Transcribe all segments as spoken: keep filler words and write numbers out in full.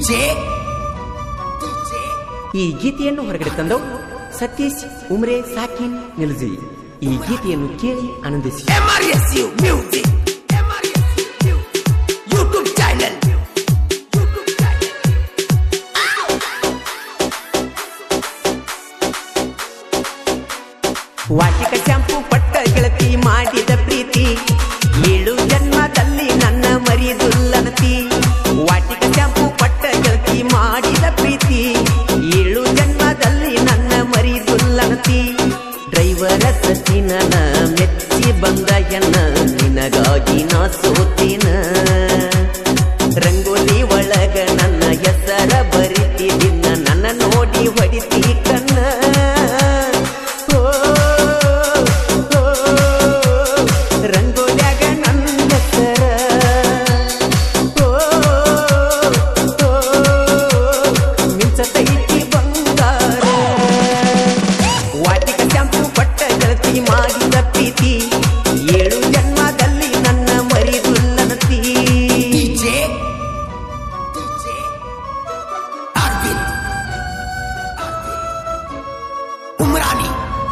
ಈ ಗೀತೆಯನ್ನು ಹೊರಗಡೆ ತಂದವು ಸತೀಶ್ ಉಮ್ರೆ ಸಾಕಿನ್ ನಿಲ್ಜಿ. ಈ ಗೀತೆಯನ್ನು ಕೇಳಿ ಆನಂದಿಸಿ. ವಾಟಿಕ ಶಾಂಪು ಪಟ್ಟ ಗೆಳತಿ ಮಾಡಿದ ಪ್ರೀತಿ ಏಳು ಜನ್ಮದಲ್ಲಿ ನನ್ನ ಮರಿದುಲ್ಲನತಿ. ವಾಟಿಕ ಶಾಂಪು ಪಟ್ಟ ಗೆಳತಿ ಮಾಡಿದ ಪ್ರೀತಿ ಏಳು ಜನ್ಮದಲ್ಲಿ ನನ್ನ ಮರಿದುಲ್ಲನತಿ. ಡ್ರೈವರ ಸಚಿನನ ಮೆಚ್ಚಿ ಬಂದ ಎನ್ನ ನಿನಗಾಗಿ ನಾ ಸೋತಿನ. ರಂಗೋಲಿ ಒಳಗ ನನ್ನ ಹೆಸರ ಬರಿತಿದಿನ್ನ ನನ್ನ ನೋಡಿ ಹೊಡಿತಿ ಕನ್ನ. ರಂಗೋಲ್ಯಾಗ ನನ್ನ ಹೆಸರ ಮಿಂಚತೈತಿ ಬಂಗಾರ. ವಾಟಿಕ ಶಾಂಪು ಪಟ್ಟ ಗೆಳತಿ ಮಾಡಿದ ಪ್ರೀತಿ ಏಳು ಜನ್ಮದಲ್ಲಿ ನನ್ನ ಮರಿದುಲ್ಲನತಿ. ಉಮ್ರಾನಿ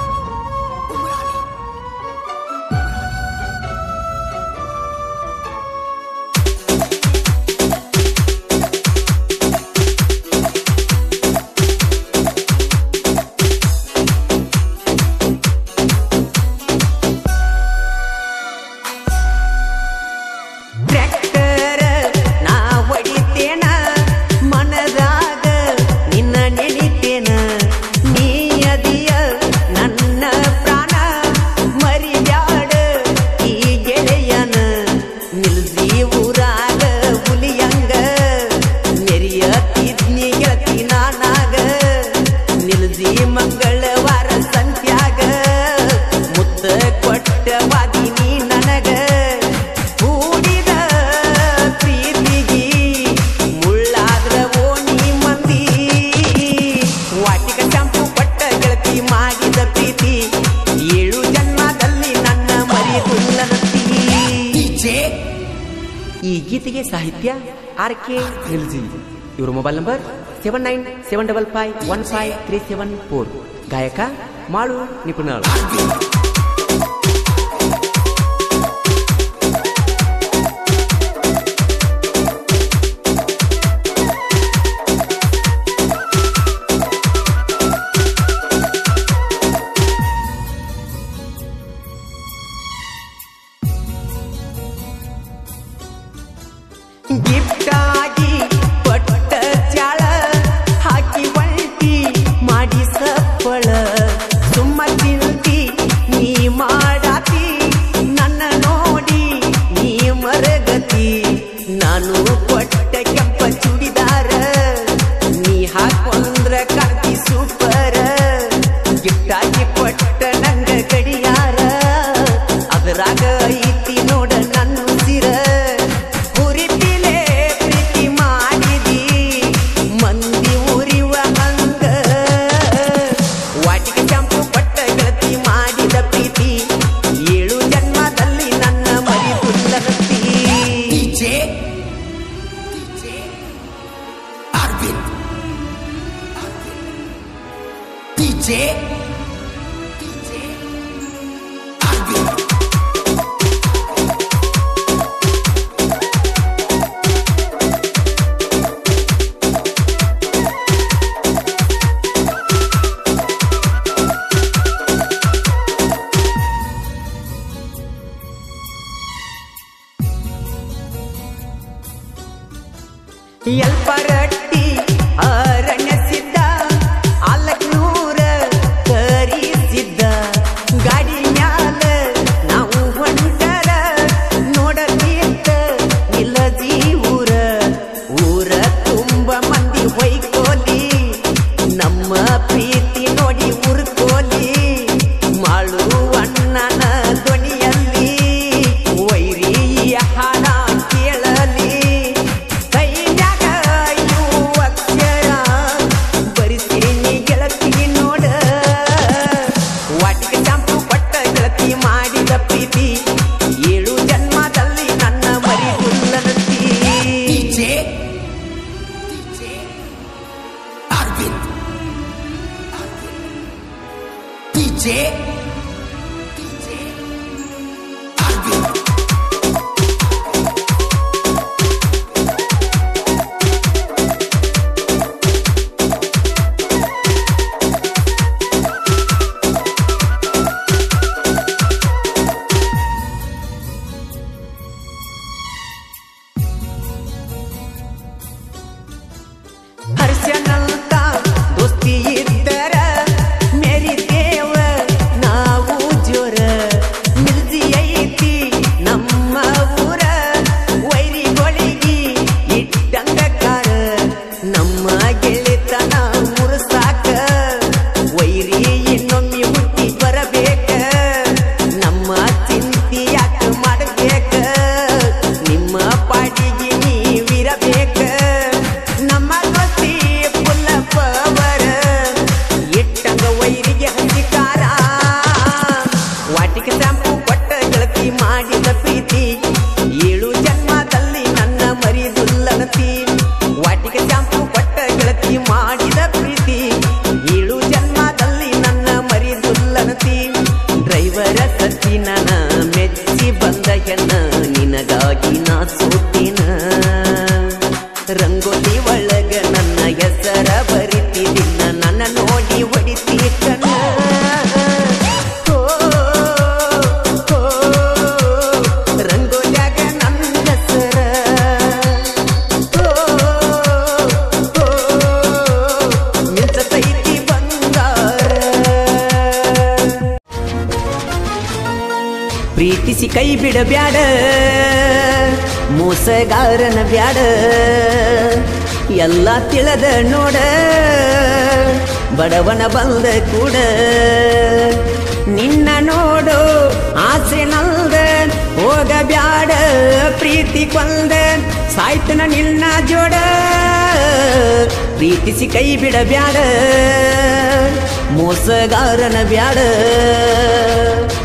ಟ್ರ್ಯಾಕ್ಟರ್ ನಾ ಹೊಡಿತೇನ ಮನದಾಗ ನಿನ್ನ ನೆನಿತೇನ. ನೀ ಅದಿಯ ನನ್ನ ಪ್ರಾಣ ಮರಿಬ್ಯಾಡ ಈ ಗೆಳೆಯನ. ನಿಲ್ಸಿ ಊರಾಗ ಹುಲಿಯಂಗ ನೆರಿಯತಿದ್ನಿ ಗೆಳತಿ ನಾನಾಗ. ನಿಲ್ಸಿ ಮಂಗಳವಾರ ಸಂತ್ಯಾಗ ಮುತ್ತ ಕೊಟ್ಟ ವಾದಿನಿ ನನಗ. ಕೂಡಿದ ಪ್ರೀತಿಗಿ ಮುಳ್ಳಾದ್ರ ಓಣಿ ಮಂದಿ. ವಾಟಿಕ ಶಾಂಪು ಪಟ್ಟ ಗೆಳತಿ ಮಾಡಿದ ಪ್ರೀತಿ ಏಳು ಜನ್ಮದಲ್ಲಿ ನನ್ನ ಮರಿದುಲ್ಲನತಿ. ಈ ಗೀತೆಗೆ ಸಾಹಿತ್ಯ ಆರ್ ಕೆ ನಿಲ್ಜಿ. ಇವರು mobile number seven nine seven double five one five three seven four. ಗಾಯಕ ಮಾಳು ನಿಪುಣರು. ಗಿಫ್ಟಾಗಿ ಪಟ್ಟ ಚಾಳ ಹಾಕಿ ಒಂಟಿ ಮಾಡಿ ಸಪ್ಪಳ. ಸುಮ್ಮ ತಿಂತಿ ನೀ ಮಾಡಾತಿ ನನ್ನ ನೋಡಿ ನೀ ಮರಗತಿ. ನಾನು ಕೊಟ್ಟ ಕೆಂಪ ಚೂಡಿದಾರ ನೀ ಹಾಕೊಂಡ್ರ ಕಾಂತಿ ಸೂಪರ. ಗಿಫ್ಟಾಗಿ ಕೊಟ್ಟ ನಂಗ ಗಡಿಯಾರ ಅದರಾಗ ಐತಿ ನೋಡ ನನ್ನ ಉಸಿರ. ಹುರಿಪಿಲೆ ಪ್ರೀತಿ ಮಾಡಿದಿ ಮಂದಿ ಉರಿವ ಹಂಗ. ವಾಟಿಕ ಶಾಂಪು ಪಟ್ಟ ಗೆಳತಿ ಮಾಡಿದ ಪ್ರೀತಿ ಏಳು ಜನ್ಮದಲ್ಲಿ ನನ್ನ ಮರಿದುಲ್ಲನತಿ. ಎಲ್ಪರಟ್ಟಿ ಅರಣ್ಯ ಸಿದ್ಧ ಆಲಕ್ನೂರ ಕರಿಸಿದ್ದ. ಗಾಡಿ ಮ್ಯಾಲ ನಾವು ಹೊಂಟರ ನೋಡತೀರ್ತ ನಿಲ್ಲದಿ ಊರ. ಊರ ತುಂಬ ಮಂದಿ ಹೊಯ್ಕೋಲಿ ನಮ್ಮ ಪ್ರೀತಿ ನೋಡಿ ಉರ್ಕೋಲಿ. ಮಾಳು ಅಣ್ಣನ ಧ್ವನಿಯಲ್ಲಿ ವೈರಿಯ ಹಾಡ ಕೇಳಲಿ. ಕೈಯಾಗ ಇವು ಅಕ್ಷರ ಹರ್ಷನಂತ ದೋಸ್ತಿ ಇದ್ದರ ಮೇರಿ ದೇವ ನಾವು ಜೋರ ಮಿಲ್ಜಿ ಐತಿ ನಮ್ಮ ಊರ ವೈರಿಗೊಳಿಗಿ ಇಟ್ಟಂಗ ಕಾರ ನಮ್ಮ ಗೆಳೆತನ ಮುರ್ಸಾಕ ವೈರಿ ಇನ್ನೊಮ್ಮೆ ಹುಟ್ಟಿ ಬರಬೇಕ ನಮ್ಮ ಚಿಂತಿ ಯಾಕ ಮಾಡಬೇಕ ನಿಮ್ಮ ಪಾಟಿಗೆ ನೀವಿರಬೇಕ ನಮ್ಮ ದೋಸ್ತಿ ಪುಲ್ಲ ಪವರ ಇಟ್ಟಂಗ ವೈರಿಗೆ ಹಂಚಿಕಾರ ವಾಟಿಗೆ ಶಾಂಪು ಕೊಟ್ಟ ಗೆಳತಿ ಮಾಡಿದ ಪ್ರೀತಿ ಏಳು ಜನ್ಮದಲ್ಲಿ ನನ್ನ ಮರಿದುಲ್ಲನತಿ ವಾಟಿಗೆ ಶಾಂಪು ಕೊಟ್ಟ ಗೆಳತಿ ಮಾಡಿದ ಪ್ರೀತಿ ಏಳು ಜನ್ಮದಲ್ಲಿ ನನ್ನ ಮರಿದುಲ್ಲನತಿ ಡ್ರೈವರ ಸತ್ತಿ ನನ್ನ ಮೆಚ್ಚಿ ಬಂದ ಹೆಣ್ಣ ನಿನಗಾಗಿ ನಾ ಸೋತಿನ ರಂಗೋಲಿ ಒಳಗ ನನ್ನ ಹೆಸರ ಬರಿತಿದಿನ್ನ ನನ್ನ ನೋಡಿ ಹೊಡಿತಿ ಕಣ್ಣ ರಂಗೋಲ್ಯಾಗ ನನ್ನ ಹೆಸರ ಮಿಂಚತೈತಿ ಬಂಗಾರ ಪ್ರೀತಿಸಿ ಕೈ ಬಿಡಬ್ಯಾಡ ಮೋಸಗಾರನ ಬ್ಯಾಡ ಎಲ್ಲ ತಿಳದ ನೋಡ ಬಡವನ ಬಂದ ಕೂಡ ನಿನ್ನ ನೋಡು ಆಸೆ ನಲ್ದ ಹೋಗ ಬ್ಯಾಡ ಪ್ರೀತಿ ಕೊಂದ ಸಾಯ್ತನ ನಿನ್ನ ಜೋಡ ಪ್ರೀತಿಸಿ ಕೈ ಬಿಡಬ್ಯಾಡ ಮೋಸಗಾರನ ಬ್ಯಾಡ